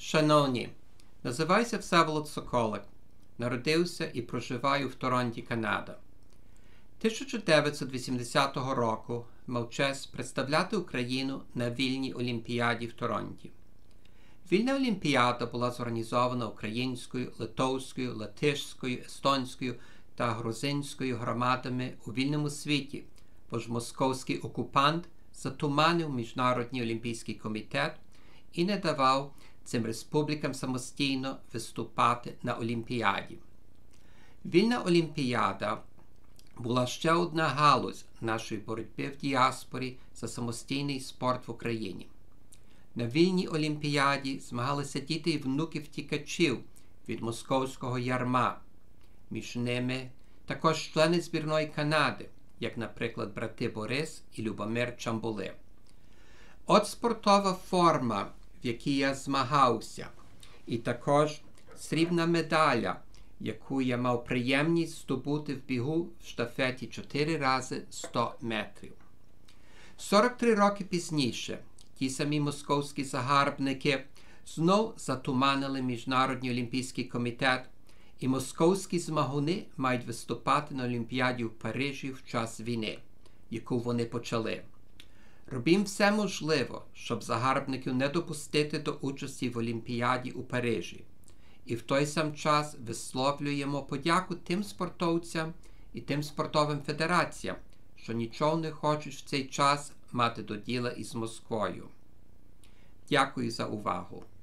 Шановні, називаюся Всеволод Соколик. Народився і проживаю в Торонті, Канада. 1980 року мав честь представляти Україну на вільній олімпіаді в Торонті. Вільна олімпіада була зорганізована українською, литовською, латишською, естонською та грузинською громадами у вільному світі, бо ж московський окупант затуманив Міжнародний олімпійський комітет і не давав цим республікам самостійно виступати на олімпіаді. Вільна олімпіада була ще одна галузь нашої боротьби в діаспорі за самостійний спорт в Україні. На вільній олімпіаді змагалися діти і внуки втікачів від московського ярма. Між ними також члени збірної Канади, як, наприклад, брати Борис і Любомир Чамбули. От спортова форма, в якій я змагався, і також срібна медаля, яку я мав приємність здобути в бігу в штафеті 4 рази 100 метрів. 43 роки пізніше ті самі московські загарбники знов затуманили Міжнародний олімпійський комітет, і московські змагуни мають виступати на Олімпіаді в Парижі в час війни, яку вони почали. Робимо все можливе, щоб загарбників не допустити до участі в Олімпіаді у Парижі. І в той сам час висловлюємо подяку тим спортовцям і тим спортовим федераціям, що нічого не хочуть в цей час мати до діла із Москвою. Дякую за увагу.